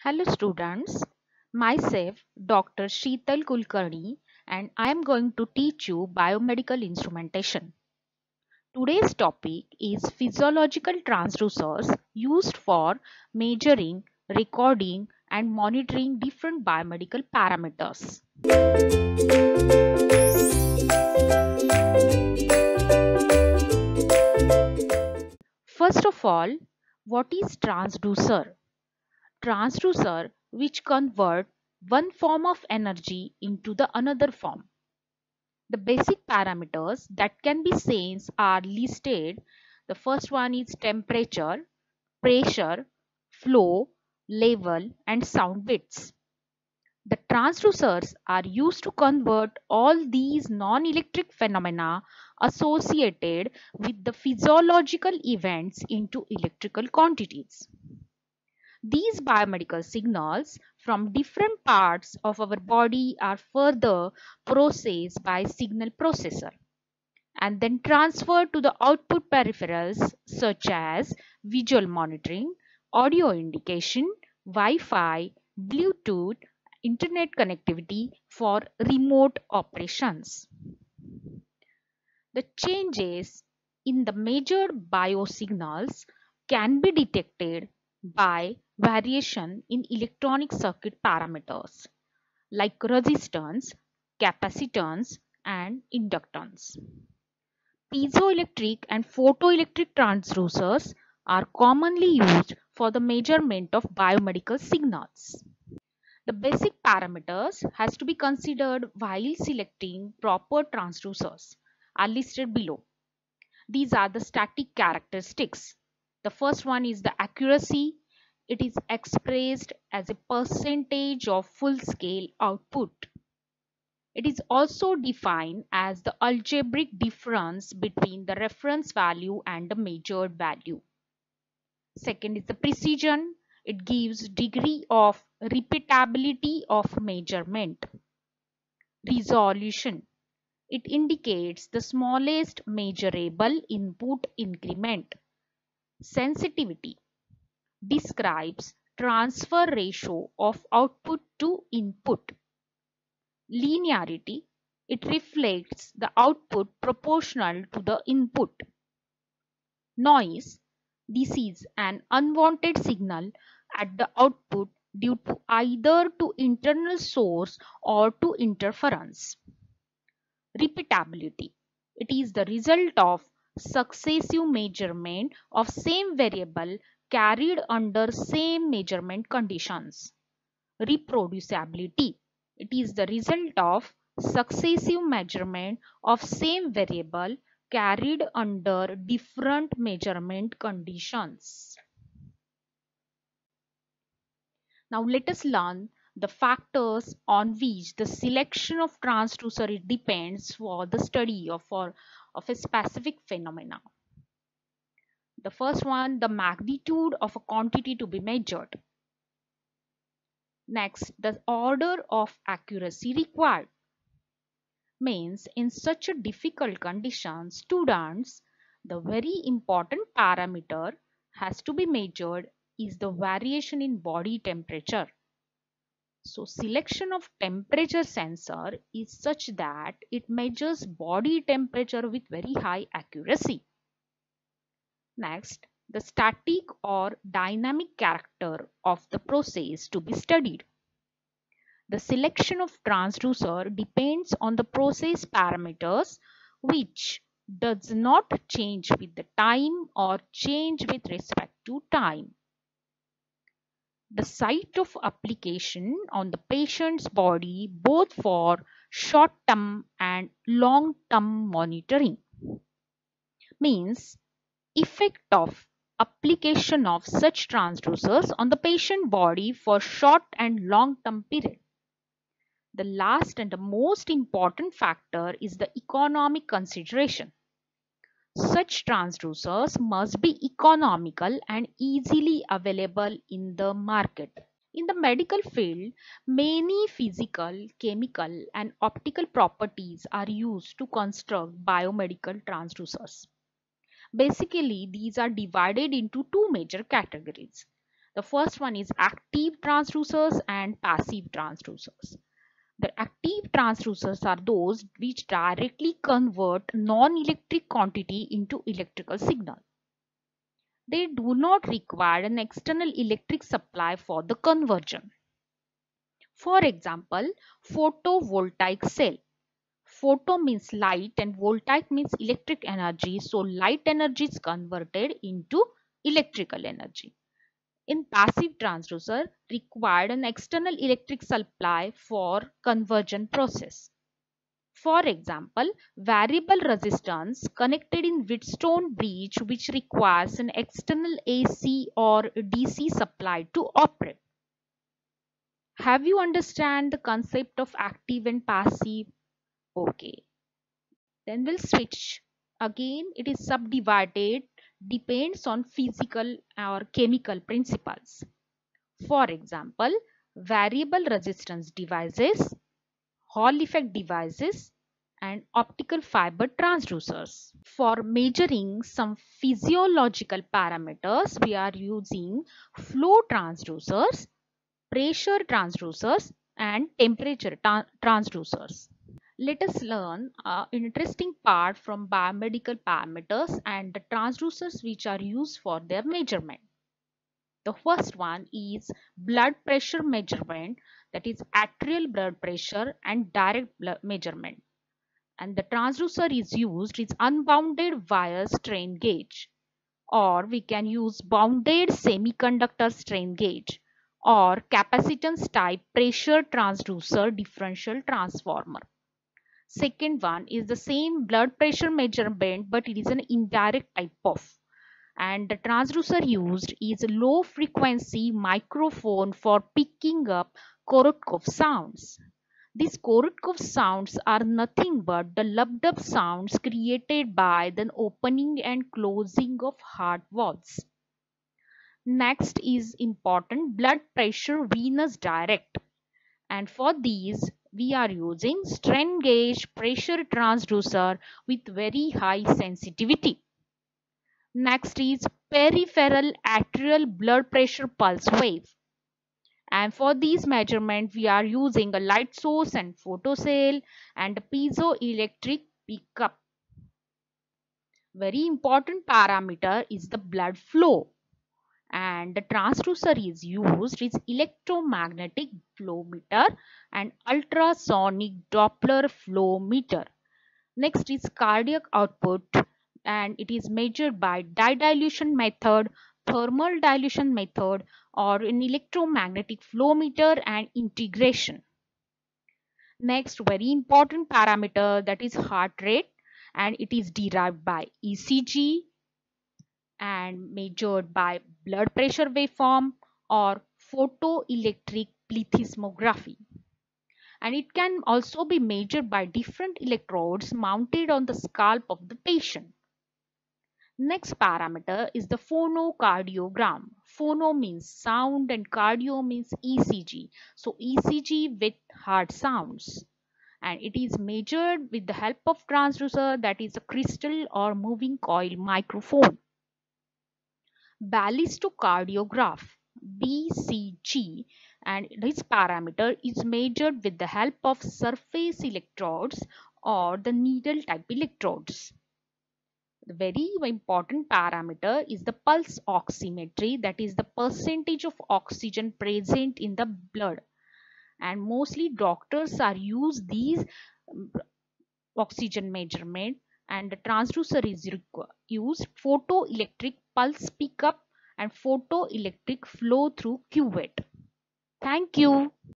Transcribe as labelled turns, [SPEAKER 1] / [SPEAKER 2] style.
[SPEAKER 1] Hello students, myself Dr. Sheetal Kulkarni and I am going to teach you biomedical instrumentation. Today's topic is physiological transducers used for measuring, recording and monitoring different biomedical parameters. First of all, what is transducer? Transducer which convert one form of energy into the another form. The basic parameters that can be sensed are listed. The first one is temperature, pressure, flow, level and sound bits. The transducers are used to convert all these non-electric phenomena associated with the physiological events into electrical quantities. These biomedical signals from different parts of our body are further processed by signal processor and then transferred to the output peripherals such as visual monitoring, audio indication, Wi-Fi, Bluetooth, internet connectivity for remote operations. The changes in the measured biosignals can be detected by variation in electronic circuit parameters like resistance, capacitance, and inductance. Piezoelectric and photoelectric transducers are commonly used for the measurement of biomedical signals. The basic parameters has to be considered while selecting proper transducers are listed below. These are the static characteristics. The first one is the accuracy. It is expressed as a percentage of full scale output. It is also defined as the algebraic difference between the reference value and the measured value. Second is the precision. It gives degree of repeatability of measurement. Resolution. It indicates the smallest measurable input increment. Sensitivity describes transfer ratio of output to input. Linearity, it reflects the output proportional to the input. Noise, this is an unwanted signal at the output due to either to internal source or to interference. Repeatability, it is the result of successive measurement of same variable carried under same measurement conditions. Reproducibility, it is the result of successive measurement of same variable carried under different measurement conditions. Now let us learn the factors on which the selection of transducer depends for the study of a specific phenomena. The first one, the magnitude of a quantity to be measured. Next, the order of accuracy required. Means in such a difficult condition, students, the very important parameter has to be measured is the variation in body temperature. So selection of temperature sensor is such that it measures body temperature with very high accuracy. Next, the static or dynamic character of the process to be studied. The selection of transducer depends on the process parameters which does not change with the time or change with respect to time. The site of application on the patient's body both for short-term and long-term monitoring. Means effect of application of such transducers on the patient body for short and long-term period. The last and the most important factor is the economic consideration. Such transducers must be economical and easily available in the market. In the medical field, many physical, chemical, and optical properties are used to construct biomedical transducers. Basically, these are divided into two major categories. The first one is active transducers and passive transducers. The active transducers are those which directly convert non-electric quantity into electrical signal. They do not require an external electric supply for the conversion. For example, photovoltaic cell. Photo means light and voltaic means electric energy. So light energy is converted into electrical energy. In passive transducer, required an external electric supply for conversion process. For example, variable resistance connected in Wheatstone bridge which requires an external AC or DC supply to operate. Have you understand the concept of active and passive? Okay. Then we'll switch. Again, it is subdivided, depends on physical or chemical principles. For example, variable resistance devices, Hall effect devices, and optical fiber transducers. For measuring some physiological parameters, we are using flow transducers, pressure transducers, and temperature transducers. Let us learn an interesting part from biomedical parameters and the transducers which are used for their measurement. The first one is blood pressure measurement, that is arterial blood pressure and direct blood measurement. And the transducer is used is unbounded wire strain gauge, or we can use bounded semiconductor strain gauge or capacitance type pressure transducer differential transformer. Second one is the same blood pressure measurement, but it is an indirect type of. And the transducer used is a low frequency microphone for picking up Korotkov sounds. These Korotkov sounds are nothing but the lumped up sounds created by the opening and closing of heart valves. Next is important blood pressure venous direct, and for these we are using strain gauge pressure transducer with very high sensitivity. Next is peripheral arterial blood pressure pulse wave, and for these measurement we are using a light source and photocell and a piezoelectric pickup. Very important parameter is the blood flow, and the transducer is used is electromagnetic flow meter and ultrasonic Doppler flow meter. Next is cardiac output, and it is measured by dye dilution method, thermal dilution method, or an electromagnetic flow meter and integration. Next, very important parameter, that is heart rate, and it is derived by ECG and measured by blood pressure waveform or photoelectric plethysmography. And it can also be measured by different electrodes mounted on the scalp of the patient. Next parameter is the phonocardiogram. Phono means sound and cardio means ECG. So ECG with heart sounds. And it is measured with the help of transducer, that is a crystal or moving coil microphone. Ballistocardiograph BCG, and this parameter is measured with the help of surface electrodes or the needle type electrodes. The very important parameter is the pulse oximetry, that is the percentage of oxygen present in the blood, and mostly doctors are use these oxygen measurement, and the transducer is used photoelectric pulse pickup and photoelectric flow through cuvette. Thank you.